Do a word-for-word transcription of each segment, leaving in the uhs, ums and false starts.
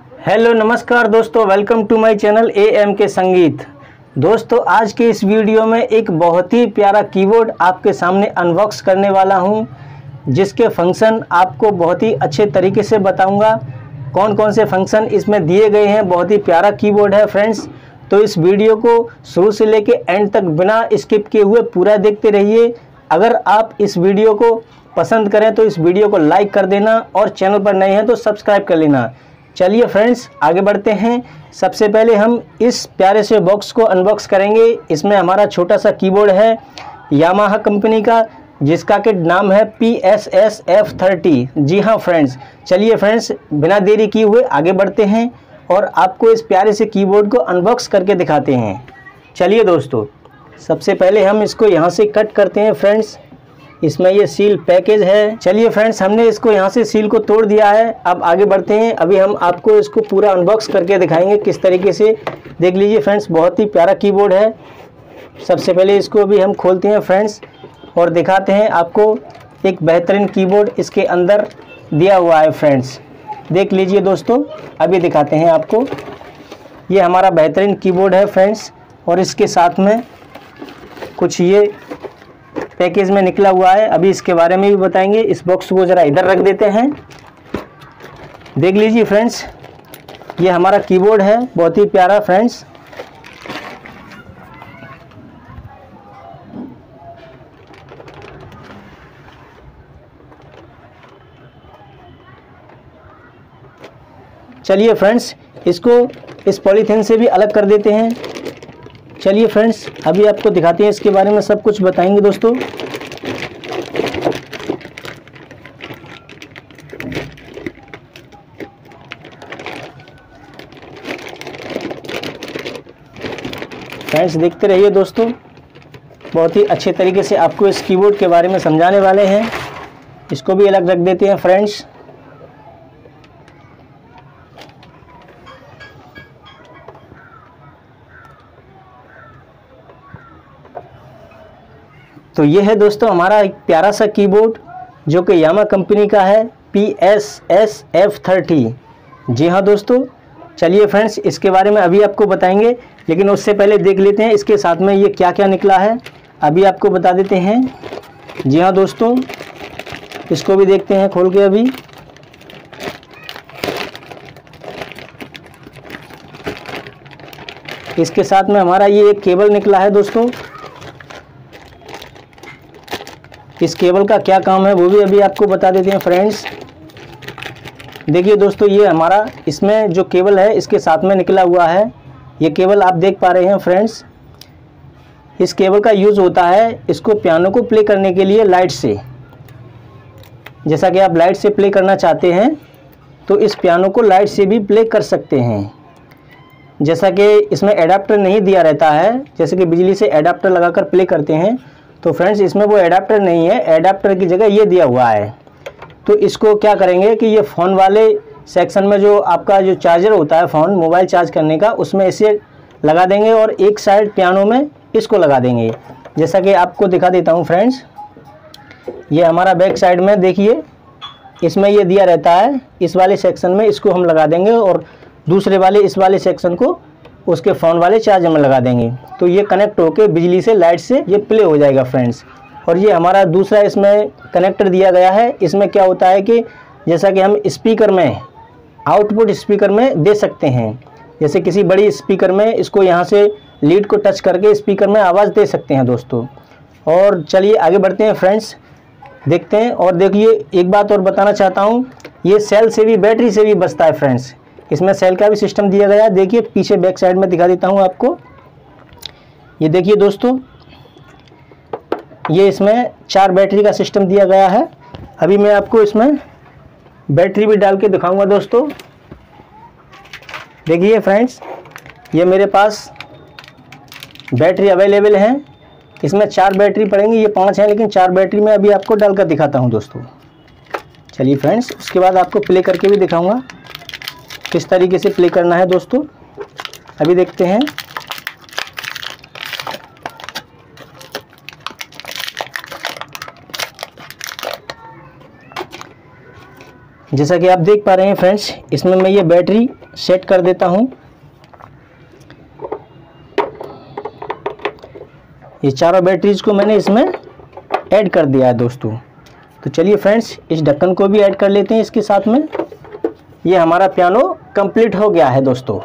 Hello नमस्कार दोस्तों, welcome to my channel A M K Sangeet. दोस्तों आज के इस वीडियो में एक बहुत ही प्यारा कीबोर्ड आपके सामने अनबॉक्स करने वाला हूं, जिसके फंक्शन आपको बहुत ही अच्छे तरीके से बताऊंगा। कौन कौन से फंक्शन इसमें दिए गए हैं। बहुत ही प्यारा कीबोर्ड है फ्रेंड्स, तो इस वीडियो को शुरू से लेके एंड तक बिना स्किप किए हुए पूरा देखते रहिए। अगर आप इस वीडियो को पसंद करें तो इस वीडियो को लाइक कर देना और चैनल पर नए हैं तो सब्सक्राइब कर लेना। चलिए फ्रेंड्स आगे बढ़ते हैं। सबसे पहले हम इस प्यारे से बॉक्स को अनबॉक्स करेंगे। इसमें हमारा छोटा सा कीबोर्ड है यामाहा कंपनी का, जिसका कि नाम है P S S F thirty. जी हाँ फ्रेंड्स, चलिए फ्रेंड्स बिना देरी किए हुए आगे बढ़ते हैं और आपको इस प्यारे से कीबोर्ड को अनबॉक्स करके दिखाते हैं। चलिए दोस्तों, सबसे पहले हम इसको यहाँ से कट करते हैं फ्रेंड्स। इसमें ये सील पैकेज है। चलिए फ्रेंड्स, हमने इसको यहाँ से सील को तोड़ दिया है। अब आगे बढ़ते हैं। अभी हम आपको इसको पूरा अनबॉक्स करके दिखाएंगे किस तरीके से। देख लीजिए फ्रेंड्स, बहुत ही प्यारा कीबोर्ड है। सबसे पहले इसको अभी हम खोलते हैं फ्रेंड्स और दिखाते हैं आपको एक बेहतरीन कीबोर्ड इसके अंदर दिया हुआ है फ्रेंड्स। देख लीजिए दोस्तों, अभी दिखाते हैं आपको। ये हमारा बेहतरीन कीबोर्ड है फ्रेंड्स, और इसके साथ में कुछ ये पैकेज में निकला हुआ है। अभी इसके बारे में भी बताएंगे। इस बॉक्स को ज़रा इधर रख देते हैं। देख लीजिए फ्रेंड्स, ये हमारा कीबोर्ड है, बहुत ही प्यारा फ्रेंड्स। चलिए फ्रेंड्स, इसको इस पॉलीथीन से भी अलग कर देते हैं। चलिए फ्रेंड्स, अभी आपको दिखाते हैं, इसके बारे में सब कुछ बताएंगे दोस्तों। फ्रेंड्स देखते रहिए दोस्तों, बहुत ही अच्छे तरीके से आपको इस कीबोर्ड के बारे में समझाने वाले हैं। इसको भी अलग रख देते हैं फ्रेंड्स। तो ये है दोस्तों हमारा एक प्यारा सा कीबोर्ड जो कि यामाहा कंपनी का है, P S S F thirty. जी हाँ दोस्तों, चलिए फ्रेंड्स इसके बारे में अभी आपको बताएंगे, लेकिन उससे पहले देख लेते हैं इसके साथ में ये क्या क्या निकला है। अभी आपको बता देते हैं। जी हाँ दोस्तों, इसको भी देखते हैं खोल के। अभी इसके साथ में हमारा ये एक केबल निकला है दोस्तों। इस केबल का क्या काम है वो भी अभी आपको बता देते हैं फ्रेंड्स। देखिए दोस्तों, ये हमारा इसमें जो केबल है इसके साथ में निकला हुआ है। ये केबल आप देख पा रहे हैं फ्रेंड्स। इस केबल का यूज़ होता है इसको पियानो को प्ले करने के लिए लाइट से। जैसा कि आप लाइट से प्ले करना चाहते हैं तो इस पियानो को लाइट से भी प्ले कर सकते हैं। जैसा कि इसमें एडाप्टर नहीं दिया रहता है, जैसे कि बिजली से एडाप्टर लगाकर प्ले करते हैं, तो फ्रेंड्स इसमें वो एडाप्टर नहीं है। एडाप्टर की जगह ये दिया हुआ है। तो इसको क्या करेंगे कि ये फ़ोन वाले सेक्शन में जो आपका जो चार्जर होता है फ़ोन मोबाइल चार्ज करने का, उसमें इसे लगा देंगे और एक साइड पियानो में इसको लगा देंगे। जैसा कि आपको दिखा देता हूँ फ्रेंड्स, ये हमारा बैक साइड में देखिए, इसमें ये दिया रहता है। इस वाले सेक्शन में इसको हम लगा देंगे और दूसरे वाले इस वाले सेक्शन को उसके फ़ोन वाले चार्जर में लगा देंगे। तो ये कनेक्ट होके बिजली से लाइट से ये प्ले हो जाएगा फ्रेंड्स। और ये हमारा दूसरा इसमें कनेक्टर दिया गया है। इसमें क्या होता है कि जैसा कि हम स्पीकर में आउटपुट स्पीकर में दे सकते हैं, जैसे किसी बड़ी स्पीकर में इसको यहाँ से लीड को टच करके स्पीकर में आवाज़ दे सकते हैं दोस्तों। और चलिए आगे बढ़ते हैं फ्रेंड्स, देखते हैं। और देखिए एक बात और बताना चाहता हूँ, ये सेल से भी बैटरी से भी बचता है फ्रेंड्स। इसमें सेल का भी सिस्टम दिया गया है। देखिए पीछे बैक साइड में दिखा देता हूँ आपको। ये देखिए दोस्तों, ये इसमें चार बैटरी का सिस्टम दिया गया है। अभी मैं आपको इसमें बैटरी भी डाल के दिखाऊंगा दोस्तों। देखिए फ्रेंड्स, ये मेरे पास बैटरी अवेलेबल है। इसमें चार बैटरी पड़ेंगी, ये पांच हैं लेकिन चार बैटरी में अभी आपको डालकर दिखाता हूँ दोस्तों। चलिए फ्रेंड्स, उसके बाद आपको प्ले करके भी दिखाऊंगा किस तरीके से प्ले करना है दोस्तों। अभी देखते हैं। जैसा कि आप देख पा रहे हैं फ्रेंड्स, इसमें मैं ये बैटरी सेट कर देता हूँ। ये चारों बैटरीज को मैंने इसमें ऐड कर दिया है दोस्तों। तो चलिए फ्रेंड्स, इस ढक्कन को भी ऐड कर लेते हैं इसके साथ में। ये हमारा पियानो कंप्लीट हो गया है दोस्तों।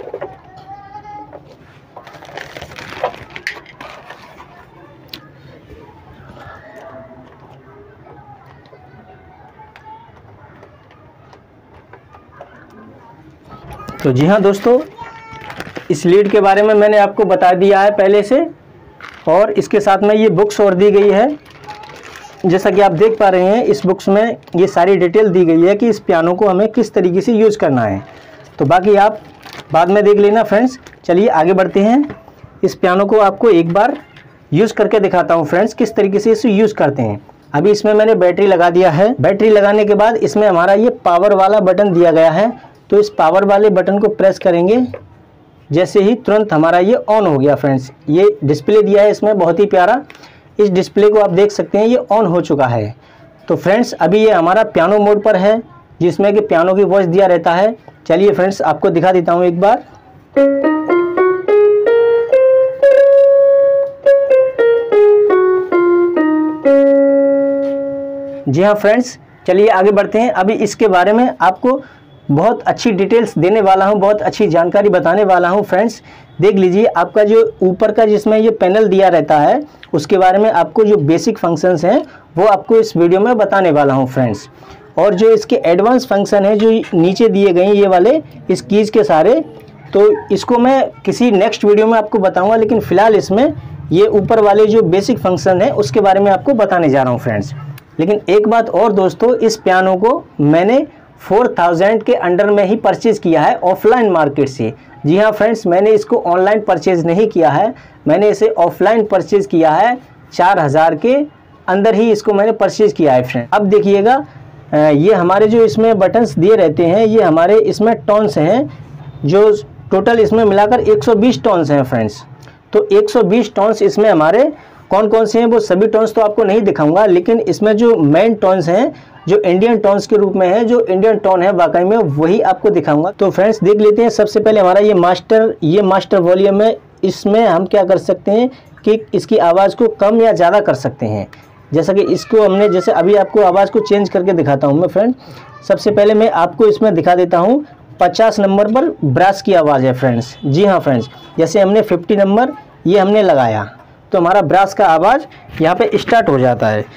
तो जी हाँ दोस्तों, इस लीड के बारे में मैंने आपको बता दिया है पहले से, और इसके साथ में ये बुक्स और दी गई है। जैसा कि आप देख पा रहे हैं, इस बुक्स में ये सारी डिटेल दी गई है कि इस पियानो को हमें किस तरीके से यूज़ करना है। तो बाकी आप बाद में देख लेना फ्रेंड्स। चलिए आगे बढ़ते हैं। इस पियानो को आपको एक बार यूज़ करके दिखाता हूँ फ्रेंड्स, किस तरीके से इसे यूज़ करते हैं। अभी इसमें मैंने बैटरी लगा दिया है। बैटरी लगाने के बाद इसमें हमारा ये पावर वाला बटन दिया गया है। तो इस पावर वाले बटन को प्रेस करेंगे, जैसे ही तुरंत हमारा ये ऑन हो गया फ्रेंड्स। ये डिस्प्ले दिया है इसमें बहुत ही प्यारा। इस डिस्प्ले को आप देख सकते हैं, ये ऑन हो चुका है। तो फ्रेंड्स, अभी ये हमारा पियानो मोड पर है, जिसमें कि पियानो की वॉइस दिया रहता है। चलिए फ्रेंड्स, आपको दिखा देता हूँ एक बार। जी हाँ फ्रेंड्स, चलिए आगे बढ़ते हैं। अभी इसके बारे में आपको बहुत अच्छी डिटेल्स देने वाला हूं, बहुत अच्छी जानकारी बताने वाला हूं फ्रेंड्स। देख लीजिए, आपका जो ऊपर का जिसमें ये पैनल दिया रहता है, उसके बारे में आपको जो बेसिक फंक्शंस हैं वो आपको इस वीडियो में बताने वाला हूं फ्रेंड्स। और जो इसके एडवांस फंक्शन है जो नीचे दिए गए हैं ये वाले, इस कीज के सारे, तो इसको मैं किसी नेक्स्ट वीडियो में आपको बताऊँगा। लेकिन फ़िलहाल इसमें ये ऊपर वाले जो बेसिक फंक्शन है उसके बारे में आपको बताने जा रहा हूँ फ्रेंड्स। लेकिन एक बात और दोस्तों, इस पियानो को मैंने फोर थाउजेंड के अंडर में ही परचेज़ किया है ऑफलाइन मार्केट से। जी हाँ फ्रेंड्स, मैंने इसको ऑनलाइन परचेज़ नहीं किया है, मैंने इसे ऑफलाइन परचेज़ किया है। चार हज़ार के अंदर ही इसको मैंने परचेज़ किया है फ्रेंड। अब देखिएगा, ये हमारे जो इसमें बटन्स दिए रहते हैं, ये हमारे इसमें टोन्स हैं, जो टोटल इसमें मिलाकर एक सौ बीस टोन्स हैं फ्रेंड्स। तो एक सौ बीस टोन्स इसमें हमारे कौन कौन से हैं वो सभी टोन्स तो आपको नहीं दिखाऊंगा, लेकिन इसमें जो मेन टोन्स हैं जो इंडियन टोन्स के रूप में है, जो इंडियन टोन है वाकई में, वही आपको दिखाऊंगा। तो फ्रेंड्स देख लेते हैं। सबसे पहले हमारा ये मास्टर ये मास्टर वॉल्यूम है। इसमें हम क्या कर सकते हैं कि इसकी आवाज़ को कम या ज़्यादा कर सकते हैं। जैसा कि इसको हमने, जैसे अभी आपको आवाज़ को चेंज करके दिखाता हूँ मैं फ्रेंड। सबसे पहले मैं आपको इसमें दिखा देता हूँ, पचास नंबर पर ब्रास की आवाज़ है फ्रेंड्स। जी हाँ फ्रेंड्स, जैसे हमने फिफ्टी नंबर ये हमने लगाया तो हमारा ब्रास का आवाज़ यहाँ पे स्टार्ट हो जाता है।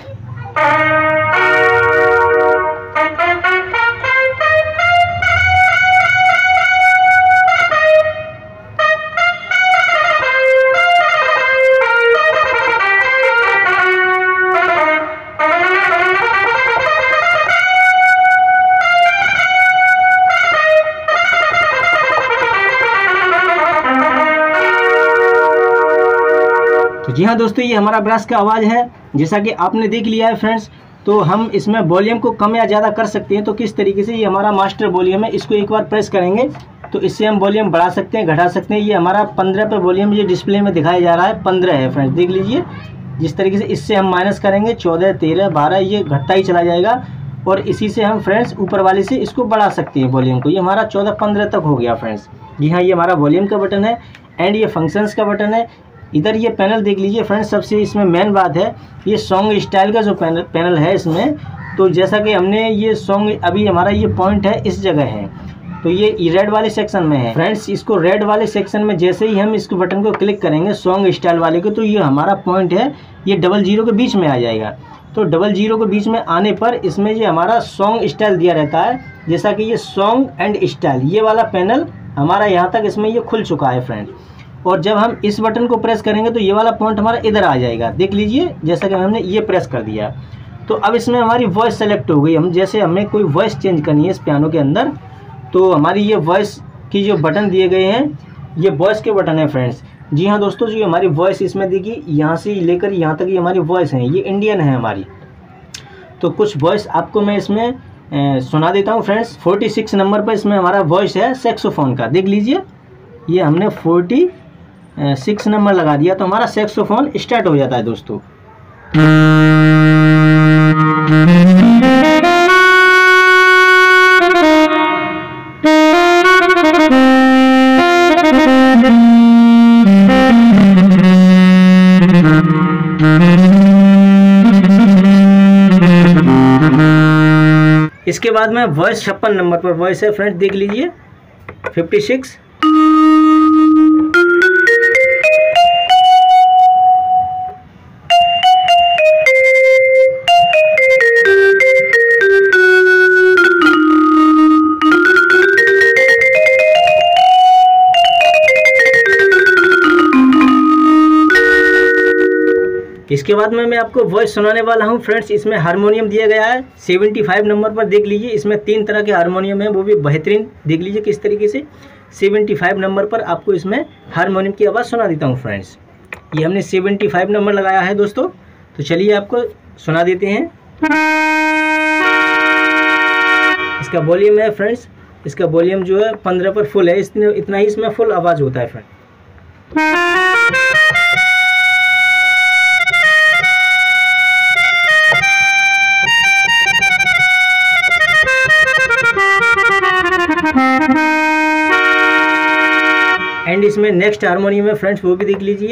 जी हाँ दोस्तों, ये हमारा ब्रास का आवाज़ है, जैसा कि आपने देख लिया है फ्रेंड्स। तो हम इसमें वॉल्यूम को कम या ज़्यादा कर सकते हैं। तो किस तरीके से, ये हमारा मास्टर वॉल्यूम है, इसको एक बार प्रेस करेंगे तो इससे हम वॉल्यूम बढ़ा सकते हैं, घटा सकते हैं। ये हमारा पंद्रह पे वॉल्यूम ये डिस्प्ले में दिखाया जा रहा है, पंद्रह है फ्रेंड्स, देख लीजिए। जिस तरीके से इससे हम माइनस करेंगे चौदह, तेरह, बारह, ये घटता ही चला जाएगा। और इसी से हम फ्रेंड्स ऊपर वाले से इसको बढ़ा सकते हैं वॉल्यूम को। ये हमारा चौदह पंद्रह तक हो गया फ्रेंड्स। जी हाँ, ये हमारा वॉल्यूम का बटन है एंड ये फंक्शंस का बटन है। इधर ये पैनल देख लीजिए फ्रेंड्स। सबसे इसमें मेन बात है, ये सॉन्ग स्टाइल का जो पैनल पैनल है इसमें, तो जैसा कि हमने ये सॉन्ग, अभी हमारा ये पॉइंट है इस जगह है, तो ये रेड वाले सेक्शन में है फ्रेंड्स। इसको रेड वाले सेक्शन में जैसे ही हम इसको बटन को क्लिक करेंगे सॉन्ग स्टाइल वाले को, तो ये हमारा पॉइंट है, ये डबल जीरो के बीच में आ जाएगा। तो डबल जीरो के बीच में आने पर इसमें ये हमारा सॉन्ग स्टाइल दिया रहता है, जैसा कि ये सॉन्ग एंड स्टाइल, ये वाला पैनल हमारा यहाँ तक इसमें ये खुल चुका है फ्रेंड। और जब हम इस बटन को प्रेस करेंगे तो ये वाला पॉइंट हमारा इधर आ जाएगा, देख लीजिए। जैसा कि हमने ये प्रेस कर दिया तो अब इसमें हमारी वॉइस सेलेक्ट हो गई। हम जैसे हमें कोई वॉइस चेंज करनी है इस पियानो के अंदर, तो हमारी ये वॉइस की जो बटन दिए गए हैं, ये वॉइस के बटन है फ्रेंड्स। जी हाँ दोस्तों, जो हमारी वॉइस इसमें देखिए, यहाँ से लेकर यहाँ तक ये हमारी वॉइस है, ये इंडियन है हमारी। तो कुछ वॉइस आपको मैं इसमें ए, सुना देता हूँ फ्रेंड्स। फोर्टी सिक्स नंबर पर इसमें हमारा वॉइस है सैक्सोफोन का, देख लीजिए। ये हमने फोर्टी सिक्स नंबर लगा दिया तो हमारा सैक्सोफोन स्टार्ट हो जाता है दोस्तों। इसके बाद में वॉइस छप्पन नंबर पर वॉइस है फ्रेंड्स, देख लीजिए फिफ्टी सिक्स। इसके बाद में मैं आपको वॉइस सुनाने वाला हूं फ्रेंड्स। इसमें हारमोनियम दिया गया है पचहत्तर नंबर पर, देख लीजिए। इसमें तीन तरह के हारमोनियम है, वो भी बेहतरीन, देख लीजिए किस तरीके से। पचहत्तर नंबर पर आपको इसमें हारमोनियम की आवाज़ सुना देता हूं फ्रेंड्स। ये हमने पचहत्तर नंबर लगाया है दोस्तों, तो चलिए आपको सुना देते हैं। इसका वॉल्यूम है फ्रेंड्स, इसका वॉल्यूम जो है पंद्रह पर फुल है, इतने इतना ही इसमें फुल आवाज़ होता है फ्रेंड। एंड इसमें नेक्स्ट हारमोनियम है फ्रेंड्स, वो भी देख लीजिए।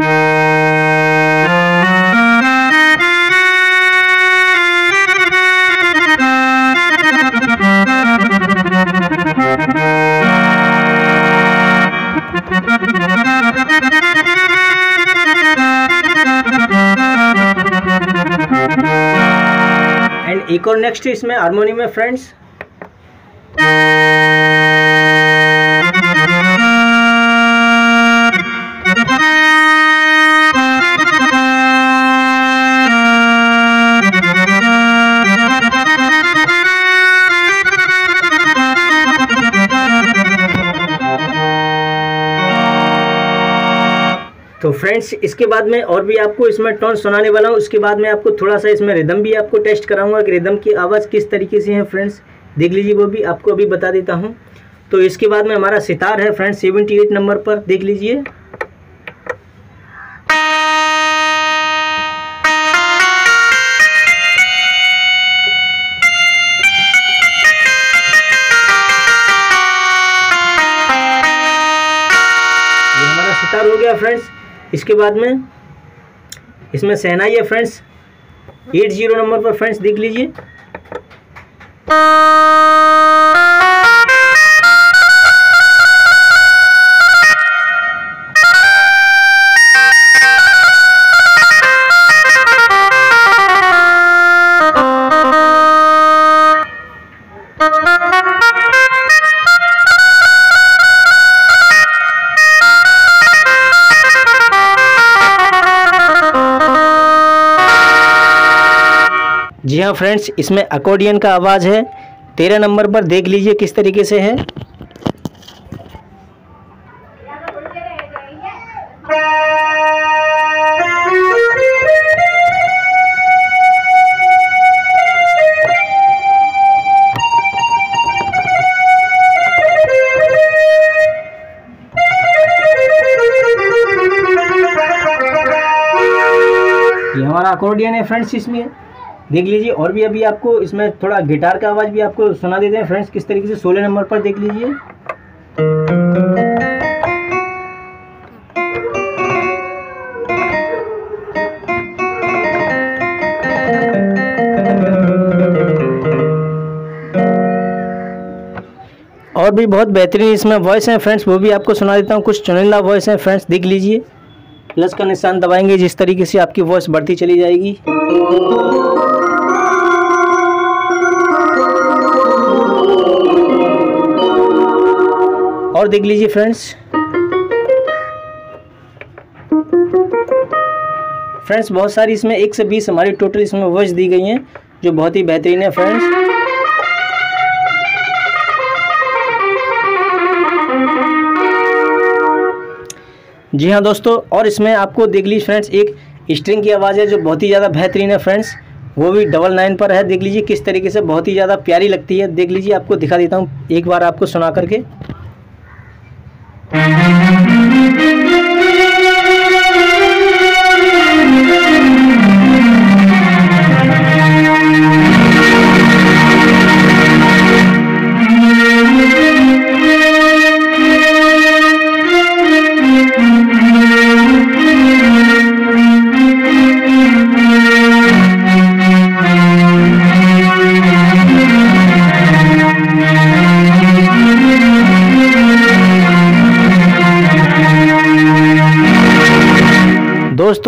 एंड एक और नेक्स्ट इसमें हारमोनियम है फ्रेंड्स। तो फ्रेंड्स इसके बाद में और भी आपको इसमें टोन सुनाने वाला हूँ। उसके बाद में आपको थोड़ा सा इसमें रिदम भी आपको टेस्ट कराऊंगा कि रिदम की आवाज़ किस तरीके से है फ्रेंड्स, देख लीजिए, वो भी आपको अभी बता देता हूँ। तो इसके बाद में हमारा सितार है फ्रेंड्स अठहत्तर नंबर पर, देख लीजिए। ये हमारा सितार हो गया फ्रेंड्स। इसके बाद में इसमें शहनाई है फ्रेंड्स अस्सी नंबर पर फ्रेंड्स, देख लीजिए। जी हाँ फ्रेंड्स, इसमें अकॉर्डियन का आवाज़ है तेरह नंबर पर, देख लीजिए किस तरीके से है। ये हमारा अकॉर्डियन है फ्रेंड्स, इसमें देख लीजिए। और भी अभी आपको इसमें थोड़ा गिटार का आवाज़ भी आपको सुना देते हैं फ्रेंड्स किस तरीके से, सोलह नंबर पर, देख लीजिए। और भी बहुत बेहतरीन इसमें वॉइस है फ्रेंड्स, वो भी आपको सुना देता हूँ। कुछ चुनिंदा वॉइस है फ्रेंड्स, देख लीजिए। प्लस का निशान दबाएंगे, जिस तरीके से आपकी वॉइस बढ़ती चली जाएगी। और देख लीजिए फ्रेंड्स, फ्रेंड्स बहुत सारी इसमें एक से बीस हमारी टोटल इसमें वॉइस दी गई हैं, जो बहुत ही बेहतरीन है फ्रेंड्स। जी हाँ दोस्तों, और इसमें आपको देख लीजिए फ्रेंड्स एक स्ट्रिंग की आवाज़ है जो बहुत ही ज़्यादा बेहतरीन है फ्रेंड्स, वो भी डबल नाइन पर है, देख लीजिए किस तरीके से बहुत ही ज़्यादा प्यारी लगती है। देख लीजिए, आपको दिखा देता हूँ एक बार आपको सुना करके।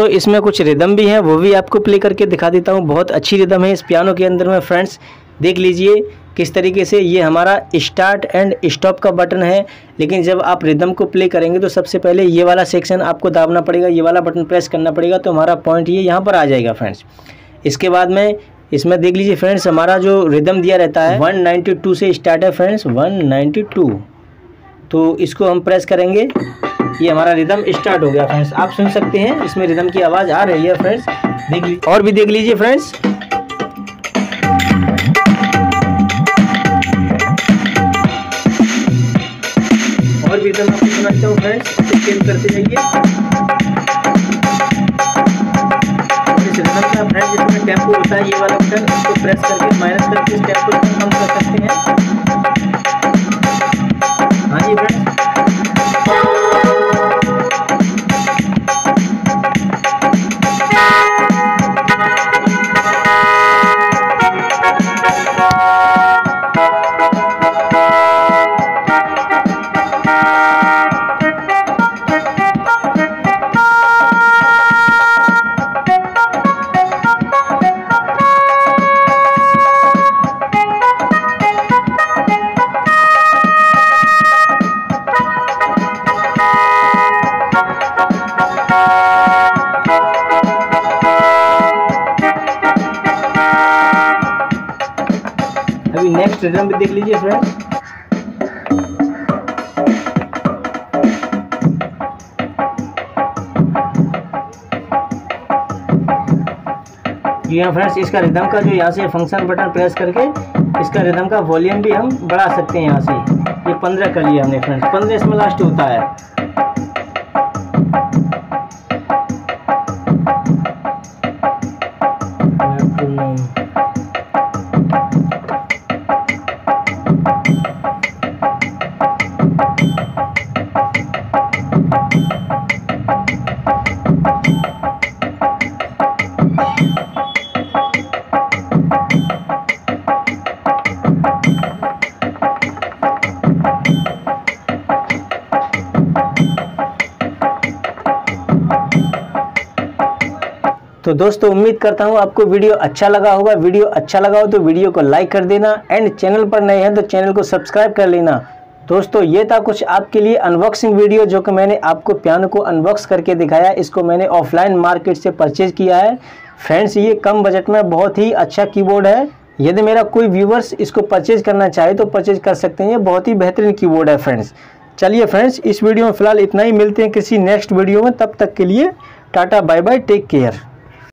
दोस्तों इसमें कुछ रिदम भी है, वो भी आपको प्ले करके दिखा देता हूँ। बहुत अच्छी रिदम है इस पियानो के अंदर में फ्रेंड्स। देख लीजिए किस तरीके से ये हमारा स्टार्ट एंड स्टॉप का बटन है, लेकिन जब आप रिदम को प्ले करेंगे तो सबसे पहले ये वाला सेक्शन आपको दाबना पड़ेगा, ये वाला बटन प्रेस करना पड़ेगा, तो हमारा पॉइंट ये यहाँ पर आ जाएगा फ्रेंड्स। इसके बाद में इसमें देख लीजिए फ्रेंड्स, हमारा जो रिदम दिया रहता है वन नाइन्टी टू से स्टार्ट है फ्रेंड्स, वन नाइन्टी टू। तो इसको हम प्रेस करेंगे, ये हमारा रिदम स्टार्ट हो गया फ्रेंड्स। आप सुन सकते हैं इसमें रिदम की आवाज़ आ रही है फ्रेंड्स। देख लीजिए और भी देख लीजिए फ्रेंड्स। और भी रिदम आपको सुनाता हूँ फ्रेंड्स, चेंज करते जाइए। फ्रेंड्स इसमें टेम्पो होता है, ये वाला बटन, इसको प्रेस करके माइनस करके इस टेम्पो को कम कर सकते हैं। हाँ जी फ्रेंड्स, अभी नेक्स्ट रिदम भी देख लीजिए फ्रेंड्स। जी हाँ फ्रेंड्स, इसका रिदम का जो यहाँ से फंक्शन बटन प्रेस करके इसका रिदम का वॉल्यूम भी हम बढ़ा सकते हैं यहाँ से। ये पंद्रह कर लिया हमने फ्रेंड्स, पंद्रह इसमें लास्ट होता है। तो दोस्तों उम्मीद करता हूँ आपको वीडियो अच्छा लगा होगा। वीडियो अच्छा लगा हो तो वीडियो को लाइक कर देना, एंड चैनल पर नए हैं तो चैनल को सब्सक्राइब कर लेना। दोस्तों ये था कुछ आपके लिए अनबॉक्सिंग वीडियो, जो कि मैंने आपको पियानो को अनबॉक्स करके दिखाया। इसको मैंने ऑफलाइन मार्केट से परचेज किया है फ्रेंड्स। ये कम बजट में बहुत ही अच्छा कीबोर्ड है। यदि मेरा कोई व्यूवर्स इसको परचेज करना चाहे तो परचेज कर सकते हैं। ये बहुत ही बेहतरीन कीबोर्ड है फ्रेंड्स। चलिए फ्रेंड्स, इस वीडियो में फिलहाल इतना ही। मिलते हैं किसी नेक्स्ट वीडियो में, तब तक के लिए tata bye bye, take care.